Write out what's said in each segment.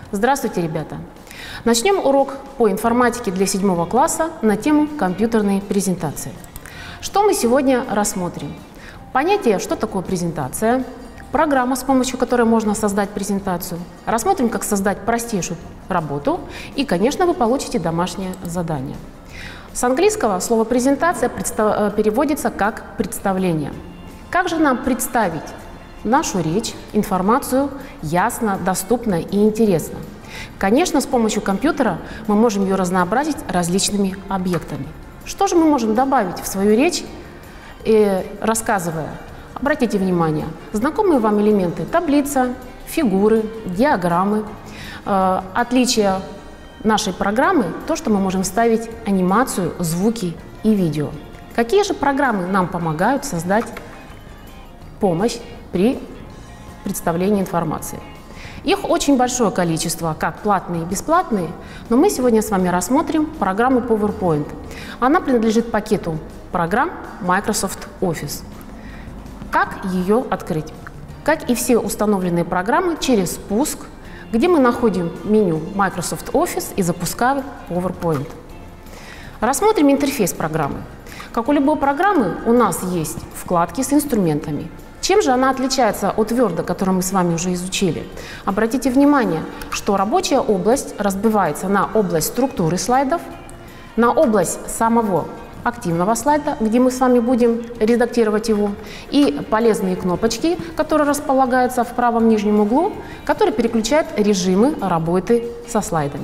Здравствуйте, ребята! Начнем урок по информатике для 7 класса на тему компьютерной презентации. Что мы сегодня рассмотрим? Понятие, что такое презентация, программа, с помощью которой можно создать презентацию. Рассмотрим, как создать простейшую работу и, конечно, вы получите домашнее задание. С английского слово «презентация» переводится как «представление». Как же нам представить нашу речь, информацию ясно, доступно и интересно? Конечно, с помощью компьютера мы можем ее разнообразить различными объектами. Что же мы можем добавить в свою речь, рассказывая? Обратите внимание, знакомые вам элементы: таблица, фигуры, диаграммы. Отличие нашей программы – то, что мы можем вставить анимацию, звуки и видео. Какие же программы нам помогают создать помощь при представлении информации? Их очень большое количество, как платные и бесплатные, но мы сегодня с вами рассмотрим программу PowerPoint. Она принадлежит пакету программ Microsoft Office. Как ее открыть? Как и все установленные программы, через спуск, где мы находим меню Microsoft Office и запускаем PowerPoint. Рассмотрим интерфейс программы. Как у любой программы, у нас есть вкладки с инструментами. Чем же она отличается от Word, который мы с вами уже изучили? Обратите внимание, что рабочая область разбивается на область структуры слайдов, на область самого активного слайда, где мы с вами будем редактировать его, и полезные кнопочки, которые располагаются в правом нижнем углу, которые переключают режимы работы со слайдами.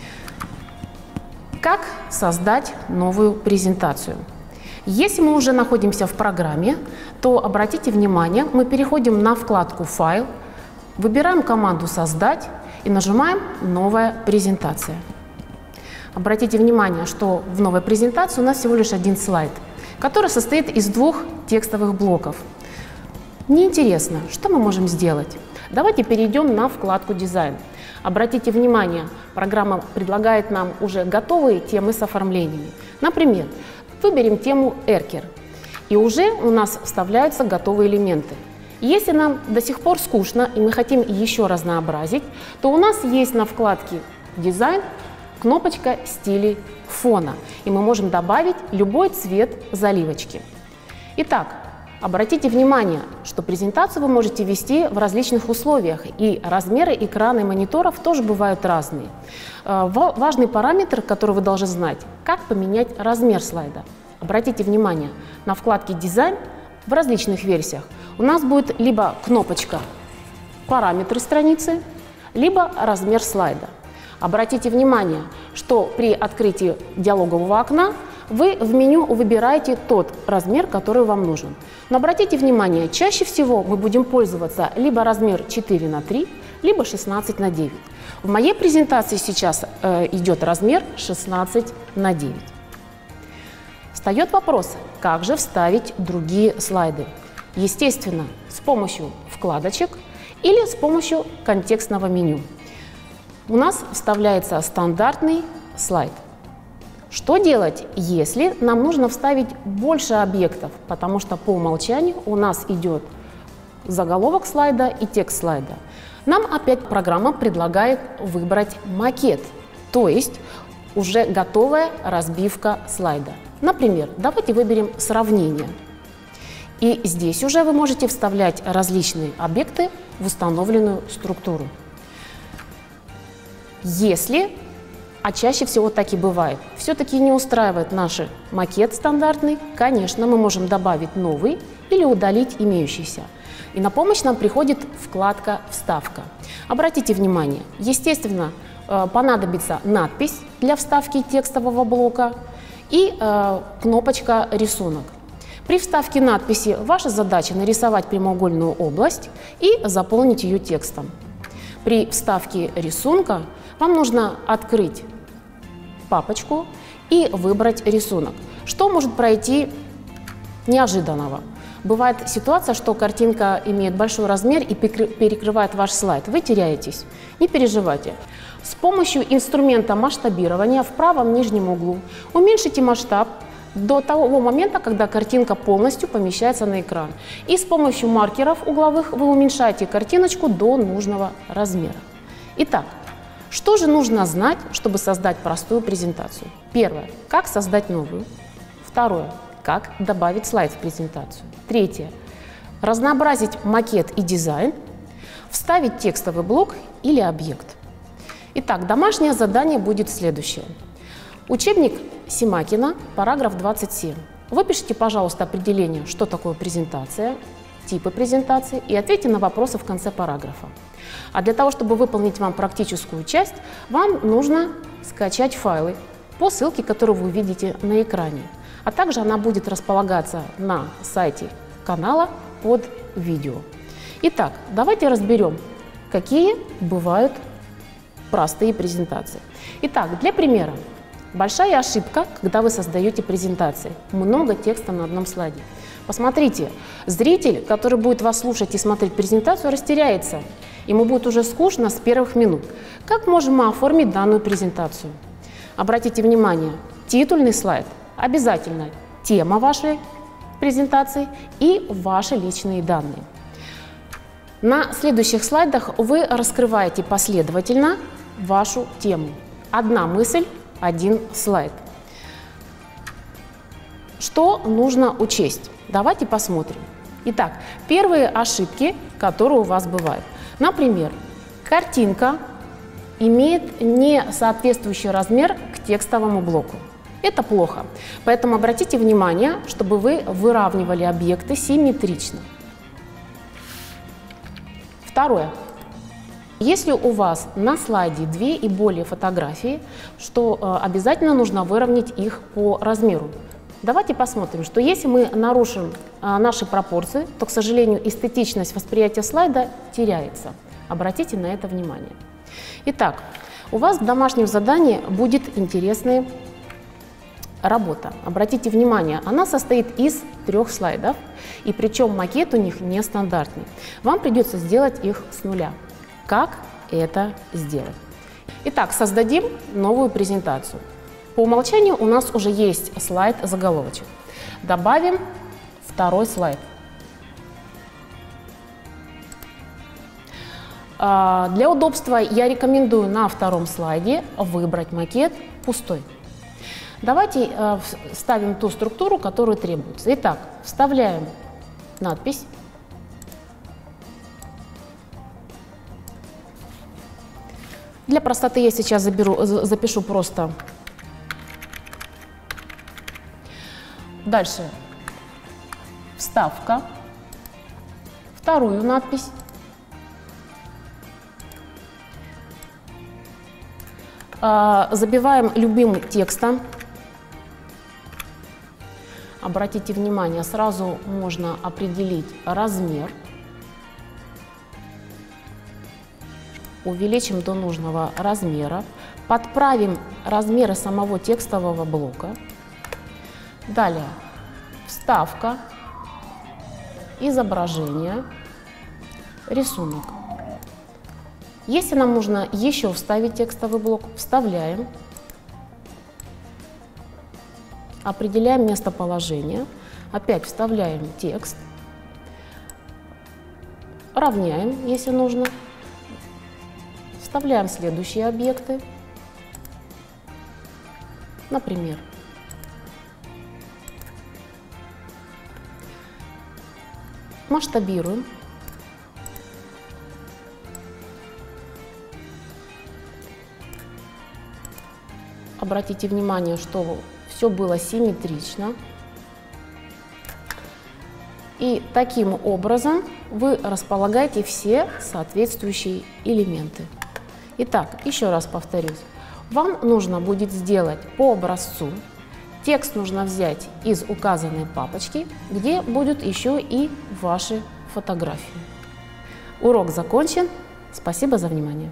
Как создать новую презентацию? Если мы уже находимся в программе, то обратите внимание, мы переходим на вкладку «Файл», выбираем команду «Создать» и нажимаем «Новая презентация». Обратите внимание, что в новой презентации у нас всего лишь один слайд, который состоит из двух текстовых блоков. Неинтересно, что мы можем сделать? Давайте перейдем на вкладку «Дизайн». Обратите внимание, программа предлагает нам уже готовые темы с оформлениями. Например, выберем тему «Эркер», и уже у нас вставляются готовые элементы. Если нам до сих пор скучно и мы хотим еще разнообразить, то у нас есть на вкладке «Дизайн» кнопочка «Стили фона», и мы можем добавить любой цвет заливочки. Итак, обратите внимание, что презентацию вы можете вести в различных условиях, и размеры экрана и мониторов тоже бывают разные. Важный параметр, который вы должны знать, как поменять размер слайда. Обратите внимание, на вкладке «Дизайн» в различных версиях у нас будет либо кнопочка «Параметры страницы», либо «Размер слайда». Обратите внимание, что при открытии диалогового окна вы в меню выбираете тот размер, который вам нужен. Но обратите внимание, чаще всего мы будем пользоваться либо размер 4:3, либо 16:9. В моей презентации сейчас идет размер 16:9. Встает вопрос, как же вставить другие слайды? Естественно, с помощью вкладочек или с помощью контекстного меню. У нас вставляется стандартный слайд. Что делать, если нам нужно вставить больше объектов, потому что по умолчанию у нас идет заголовок слайда и текст слайда? Нам опять программа предлагает выбрать макет, то есть уже готовая разбивка слайда. Например, давайте выберем сравнение. И здесь уже вы можете вставлять различные объекты в установленную структуру. Если, а чаще всего так и бывает, все-таки не устраивает наш макет стандартный, конечно, мы можем добавить новый или удалить имеющийся. И на помощь нам приходит вкладка «Вставка». Обратите внимание, естественно, понадобится надпись для вставки текстового блока и кнопочка «Рисунок». При вставке надписи ваша задача нарисовать прямоугольную область и заполнить ее текстом. При вставке рисунка вам нужно открыть папочку и выбрать рисунок. Что может пройти неожиданного? Бывает ситуация, что картинка имеет большой размер и перекрывает ваш слайд. Вы теряетесь. Не переживайте. С помощью инструмента масштабирования в правом нижнем углу уменьшите масштаб до того момента, когда картинка полностью помещается на экран. И с помощью маркеров угловых вы уменьшаете картиночку до нужного размера. Итак, Что же нужно знать, чтобы создать простую презентацию? Первое. Как создать новую? Второе. Как добавить слайд в презентацию? Третье. Разнообразить макет и дизайн. Вставить текстовый блок или объект. Итак, домашнее задание будет следующее. Учебник Симакина, параграф 27. Выпишите, пожалуйста, определение, что такое презентация, типы презентации и ответьте на вопросы в конце параграфа. А для того, чтобы выполнить вам практическую часть, вам нужно скачать файлы по ссылке, которую вы видите на экране. А также она будет располагаться на сайте канала под видео. Итак, давайте разберем, какие бывают простые презентации. Итак, для примера. Большая ошибка, когда вы создаете презентации. Много текста на одном слайде. Посмотрите, зритель, который будет вас слушать и смотреть презентацию, растеряется. Ему будет уже скучно с первых минут. Как можем мы оформить данную презентацию? Обратите внимание, титульный слайд обязательно, тема вашей презентации и ваши личные данные. На следующих слайдах вы раскрываете последовательно вашу тему. Одна мысль, один слайд. Что нужно учесть? Давайте посмотрим. Итак, первые ошибки, которые у вас бывают. Например, картинка имеет не соответствующий размер к текстовому блоку. Это плохо. Поэтому обратите внимание, чтобы вы выравнивали объекты симметрично. Второе. Если у вас на слайде 2 и более фотографий, что обязательно нужно выровнять их по размеру. Давайте посмотрим, что если мы нарушим наши пропорции, то, к сожалению, эстетичность восприятия слайда теряется. Обратите на это внимание. Итак, у вас в домашнем задании будет интересная работа. Обратите внимание, она состоит из 3 слайдов, и причем макет у них нестандартный. Вам придется сделать их с нуля. Как это сделать? Итак, создадим новую презентацию. По умолчанию у нас уже есть слайд-заголовочек. Добавим 2 слайд. Для удобства я рекомендую на 2 слайде выбрать макет пустой. Давайте вставим ту структуру, которую требуется. Итак, вставляем надпись. Для простоты я сейчас запишу просто. Дальше вставка, вторую надпись. Забиваем любым текстом. Обратите внимание, сразу можно определить размер. Увеличим до нужного размера. Подправим размеры самого текстового блока. Далее вставка, изображение, рисунок. Если нам нужно еще вставить текстовый блок, вставляем. Определяем местоположение. Опять вставляем текст. Равняем, если нужно. Вставляем следующие объекты. Например, масштабируем. Обратите внимание, что все было симметрично. И таким образом вы располагаете все соответствующие элементы. Итак, еще раз повторюсь. Вам нужно будет сделать по образцу. Текст нужно взять из указанной папочки, где будут еще и ваши фотографии. Урок закончен. Спасибо за внимание.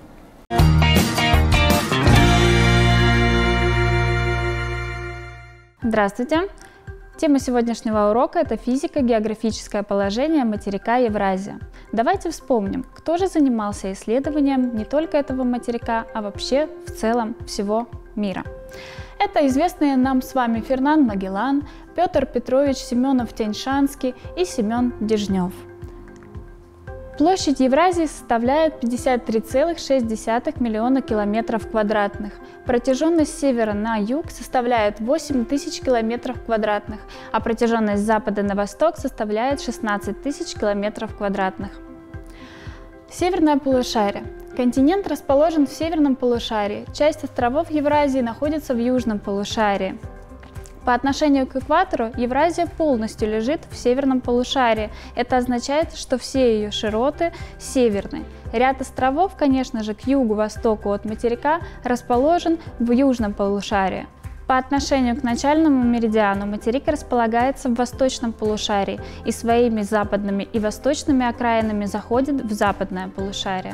Здравствуйте! Тема сегодняшнего урока – это физика, географическое положение материка Евразия. Давайте вспомним, кто же занимался исследованием не только этого материка, а вообще в целом всего мира. Это известные нам с вами Фернанд Магеллан, Петр Петрович Семенов-Тянь-Шанский и Семен Дежнев. Площадь Евразии составляет 53,6 миллиона километров квадратных. Протяженность с севера на юг составляет 8 тысяч километров квадратных, а протяженность с запада на восток составляет 16 тысяч километров квадратных. Северное полушарие. Континент расположен в северном полушарии. Часть островов Евразии находится в южном полушарии. По отношению к экватору Евразия полностью лежит в северном полушарии. Это означает, что все ее широты северны. Ряд островов, конечно же, к югу-востоку от материка расположен в южном полушарии. По отношению к начальному меридиану материк располагается в восточном полушарии и своими западными и восточными окраинами заходит в западное полушарие.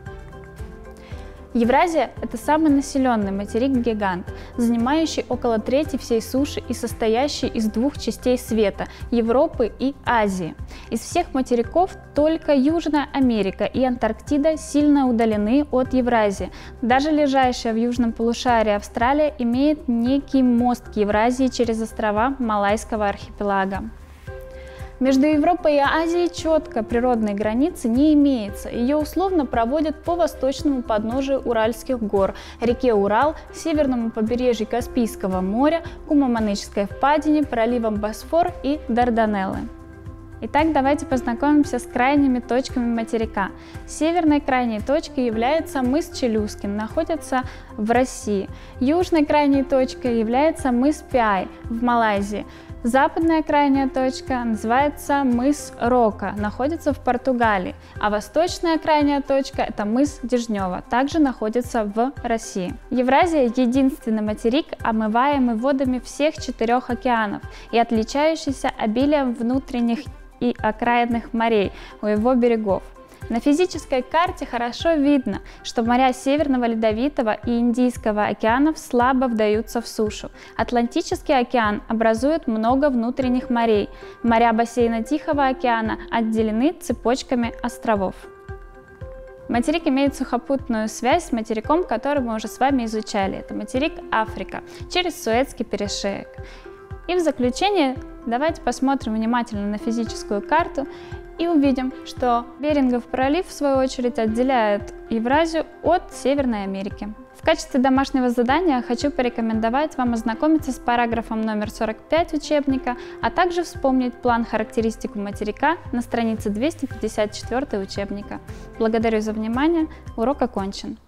Евразия – это самый населенный материк-гигант, занимающий около трети всей суши и состоящий из двух частей света – Европы и Азии. Из всех материков только Южная Америка и Антарктида сильно удалены от Евразии. Даже лежащая в южном полушарии Австралия имеет некий мост к Евразии через острова Малайского архипелага. Между Европой и Азией четко природной границы не имеется. Ее условно проводят по восточному подножию Уральских гор, реке Урал, северному побережью Каспийского моря, Кумаманычской впадине, проливам Босфор и Дарданеллы. Итак, давайте познакомимся с крайними точками материка. Северной крайней точкой является мыс Челюскин, находится в России. Южной крайней точкой является мыс Пиай в Малайзии. Западная крайняя точка называется мыс Рока, находится в Португалии, а восточная крайняя точка – это мыс Дежнева, также находится в России. Евразия – единственный материк, омываемый водами всех 4 океанов и отличающийся обилием внутренних и окраинных морей у его берегов. На физической карте хорошо видно, что моря Северного Ледовитого и Индийского океанов слабо вдаются в сушу. Атлантический океан образует много внутренних морей. Моря бассейна Тихого океана отделены цепочками островов. Материк имеет сухопутную связь с материком, который мы уже с вами изучали. Это материк Африка через Суэцкий перешеек. И в заключение давайте посмотрим внимательно на физическую карту и увидим, что Берингов пролив, в свою очередь, отделяет Евразию от Северной Америки. В качестве домашнего задания хочу порекомендовать вам ознакомиться с параграфом номер 45 учебника, а также вспомнить план-характеристику материка на странице 254 учебника. Благодарю за внимание, урок окончен.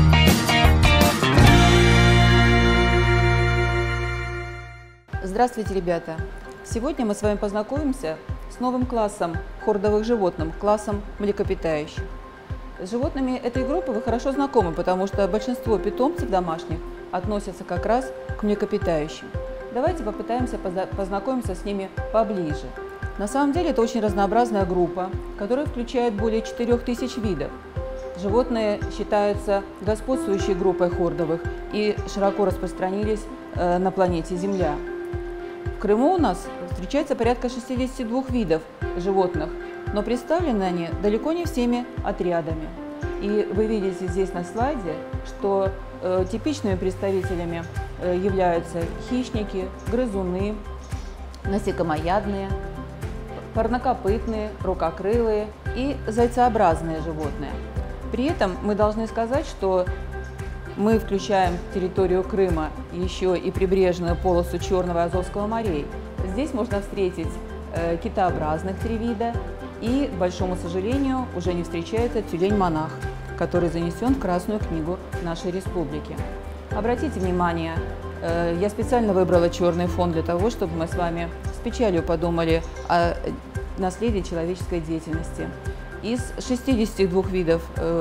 Здравствуйте, ребята! Сегодня мы с вами познакомимся с новым классом хордовых животных, классом млекопитающих. С животными этой группы вы хорошо знакомы, потому что большинство питомцев домашних относятся как раз к млекопитающим. Давайте попытаемся познакомиться с ними поближе. На самом деле это очень разнообразная группа, которая включает более 4000 видов. Животные считаются господствующей группой хордовых и широко распространились на планете Земля. В Крыму у нас встречается порядка 62 видов животных, но представлены они далеко не всеми отрядами. И вы видите здесь на слайде, что типичными представителями являются хищники, грызуны, насекомоядные, парнокопытные, рукокрылые и зайцеобразные животные. При этом мы должны сказать, что мы включаем территорию Крыма еще и прибрежную полосу Черного и Азовского морей. Здесь можно встретить китообразных 3 вида и, к большому сожалению, уже не встречается тюлень-монах, который занесен в Красную книгу нашей республики. Обратите внимание, я специально выбрала черный фон для того, чтобы мы с вами с печалью подумали о наследии человеческой деятельности. Из 62 видов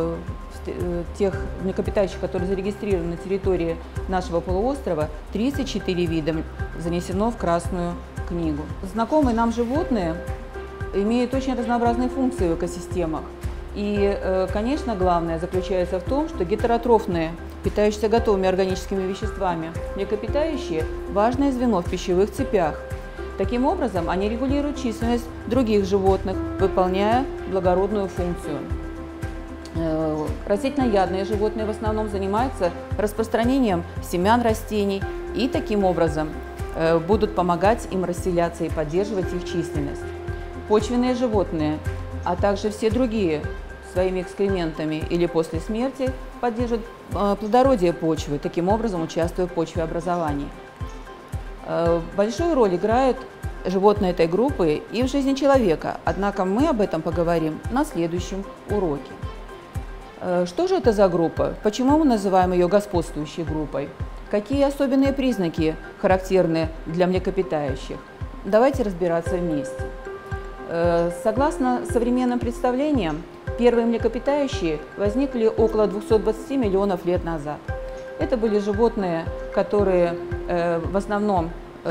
тех млекопитающих, которые зарегистрированы на территории нашего полуострова, 34 вида занесено в Красную книгу. Знакомые нам животные имеют очень разнообразные функции в экосистемах. И, конечно, главное заключается в том, что гетеротрофные, питающиеся готовыми органическими веществами, млекопитающие – важное звено в пищевых цепях. Таким образом, они регулируют численность других животных, выполняя благородную функцию. Растительноядные животные в основном занимаются распространением семян растений и таким образом будут помогать им расселяться и поддерживать их численность. Почвенные животные а также все другие своими экскрементами или после смерти поддерживают плодородие почвы, таким образом участвуя в почвеобразовании. Большую роль играют животные этой группы и в жизни человека, однако мы об этом поговорим на следующем уроке. Что же это за группа? Почему мы называем ее господствующей группой? Какие особенные признаки характерны для млекопитающих? Давайте разбираться вместе. Согласно современным представлениям, первые млекопитающие возникли около 220 миллионов лет назад. Это были животные, которые в основном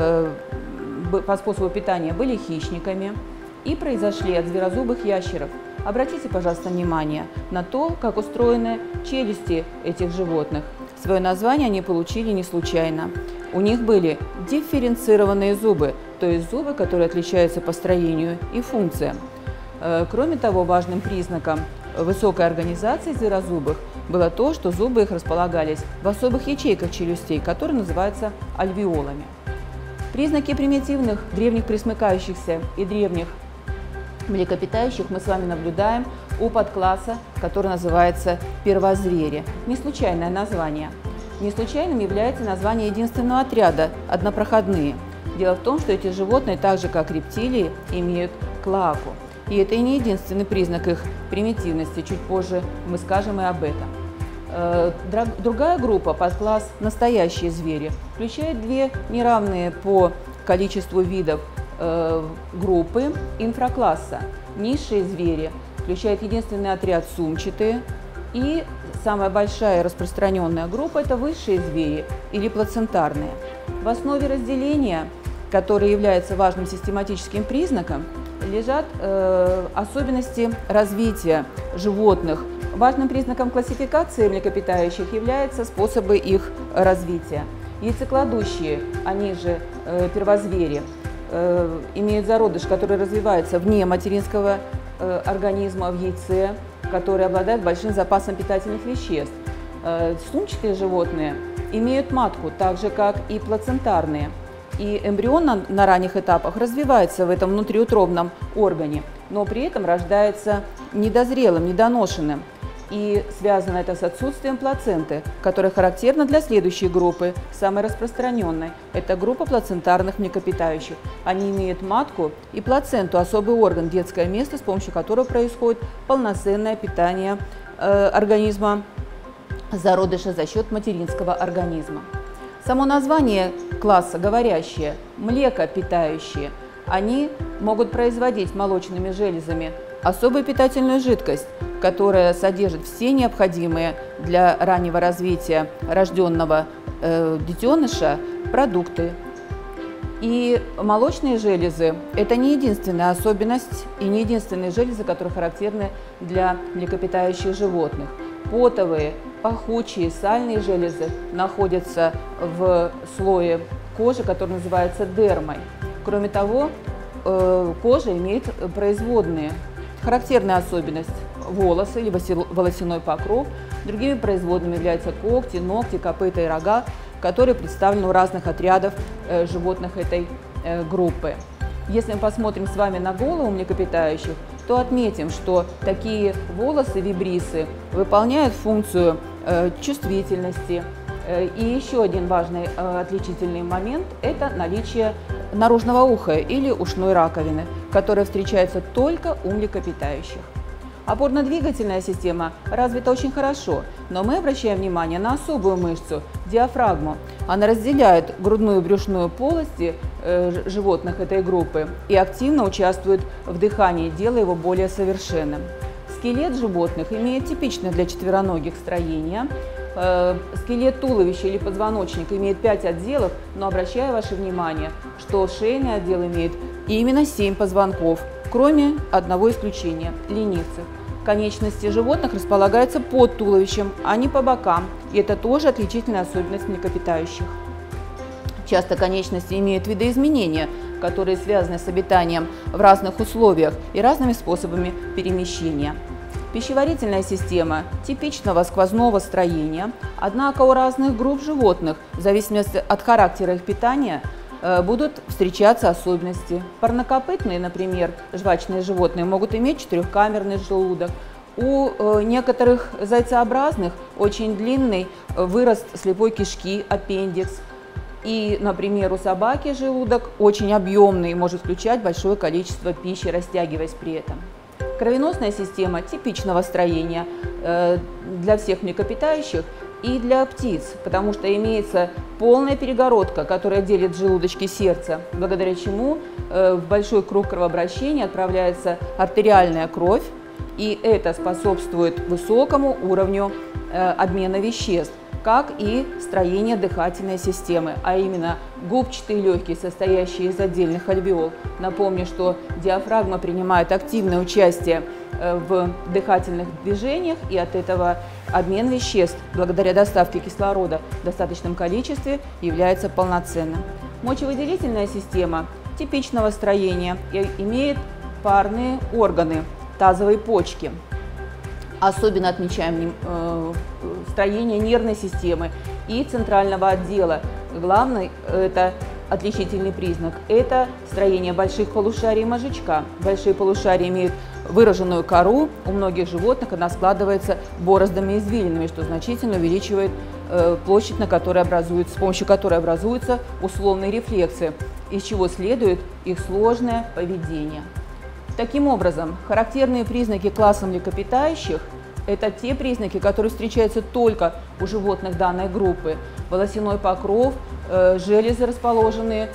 по способу питания были хищниками и произошли от зверозубых ящеров. Обратите, пожалуйста, внимание на то, как устроены челюсти этих животных. Свое название они получили не случайно. У них были дифференцированные зубы, то есть зубы, которые отличаются по строению и функциям. Кроме того, важным признаком высокой организации зверозубых было то, что зубы их располагались в особых ячейках челюстей, которые называются альвеолами. Признаки примитивных, древних пресмыкающихся и древних млекопитающих мы с вами наблюдаем у подкласса, который называется первозвери. Не случайное название. Не случайным является название единственного отряда – однопроходные. Дело в том, что эти животные, так же как рептилии, имеют клоаку. И это и не единственный признак их примитивности, чуть позже мы скажем и об этом. Другая группа, подкласс «настоящие звери», включает две неравные по количеству видов группы инфракласса. Низшие звери включают единственный отряд сумчатые, и самая большая и распространенная группа – это высшие звери или плацентарные. В основе разделения, которое является важным систематическим признаком, лежат особенности развития животных. Важным признаком классификации млекопитающих являются способы их развития. Яйцекладущие, они же первозвери, имеют зародыш, который развивается вне материнского организма в яйце, который обладает большим запасом питательных веществ. Сумчатые животные имеют матку, так же как и плацентарные. И эмбрион на ранних этапах развивается в этом внутриутробном органе, но при этом рождается недозрелым, недоношенным. И связано это с отсутствием плаценты, которая характерна для следующей группы, самой распространенной. Это группа плацентарных млекопитающих. Они имеют матку и плаценту, особый орган, детское место, с помощью которого происходит полноценное питание организма зародыша за счет материнского организма. Само название класса говорящее, млекопитающие, они могут производить молочными железами особую питательную жидкость, которая содержит все необходимые для раннего развития рожденного детеныша продукты. И молочные железы – это не единственная особенность и не единственные железы, которые характерны для млекопитающих животных. Потовые, пахучие, сальные железы находятся в слое кожи, который называется дермой. Кроме того, кожа имеет производные. Характерная особенность – волосы или волосяной покров. Другими производными являются когти, ногти, копыта и рога, которые представлены у разных отрядов животных этой группы. Если мы посмотрим с вами на голову млекопитающих, то отметим, что такие волосы, вибрисы, выполняют функцию чувствительности. И еще один важный отличительный момент – это наличие наружного уха или ушной раковины, которая встречается только у млекопитающих. Опорно-двигательная система развита очень хорошо, но мы обращаем внимание на особую мышцу – диафрагму. Она разделяет грудную и брюшную полости животных этой группы и активно участвует в дыхании, делая его более совершенным. Скелет животных имеет типичное для четвероногих строение. Скелет туловища или позвоночника имеет 5 отделов, но обращаю ваше внимание, что шейный отдел имеет именно 7 позвонков, кроме одного исключения – ленивцев. Конечности животных располагаются под туловищем, а не по бокам, и это тоже отличительная особенность млекопитающих. Часто конечности имеют видоизменения, которые связаны с обитанием в разных условиях и разными способами перемещения. Пищеварительная система типичного сквозного строения, однако у разных групп животных, в зависимости от характера их питания, будут встречаться особенности. Парнокопытные, например, жвачные животные, могут иметь четырехкамерный желудок. У некоторых зайцеобразных очень длинный вырост слепой кишки, аппендикс. И, например, у собаки желудок очень объемный, может включать большое количество пищи, растягиваясь при этом. Кровеносная система типичного строения для всех млекопитающих и для птиц, потому что имеется полная перегородка, которая делит желудочки сердца, благодаря чему в большой круг кровообращения отправляется артериальная кровь, и это способствует высокому уровню обмена веществ, как и строение дыхательной системы, а именно губчатые легкие, состоящие из отдельных альвеол. Напомню, что диафрагма принимает активное участие в дыхательных движениях, и от этого обмен веществ, благодаря доставке кислорода в достаточном количестве, является полноценным. Мочевыделительная система типичного строения имеет парные органы, тазовые почки. Особенно отмечаем строение нервной системы и центрального отдела. Главный это отличительный признак – это строение больших полушарий мозжечка. Большие полушария имеют выраженную кору, у многих животных она складывается бороздами и извилинами, что значительно увеличивает площадь, с помощью которой образуются условные рефлексы, из чего следует их сложное поведение. Таким образом, характерные признаки класса млекопитающих – это те признаки, которые встречаются только у животных данной группы. Волосяной покров, железы, расположенные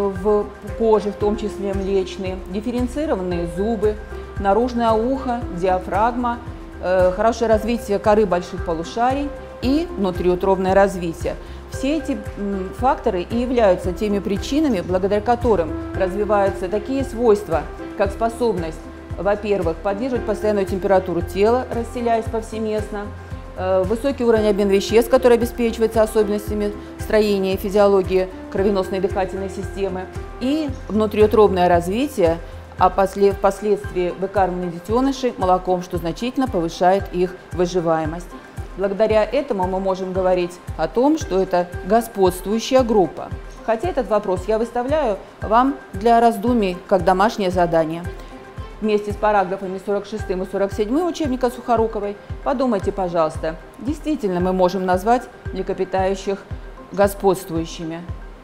в коже, в том числе млечные, дифференцированные зубы, наружное ухо, диафрагма, хорошее развитие коры больших полушарий и внутриутробное развитие. Все эти факторы и являются теми причинами, благодаря которым развиваются такие свойства, как способность, во-первых, поддерживать постоянную температуру тела, расселяясь повсеместно, высокий уровень обмена веществ, который обеспечивается особенностями строения и физиологии кровеносной и дыхательной системы, и внутриутробное развитие, а впоследствии выкармливание детенышей молоком, что значительно повышает их выживаемость. Благодаря этому мы можем говорить о том, что это господствующая группа. Хотя этот вопрос я выставляю вам для раздумий как домашнее задание. Вместе с параграфами 46 и 47 учебника Сухоруковой подумайте, пожалуйста, действительно мы можем назвать млекопитающих господствующими.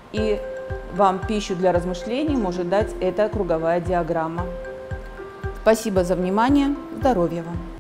И вам пищу для размышлений может дать эта круговая диаграмма. Спасибо за внимание. Здоровья вам!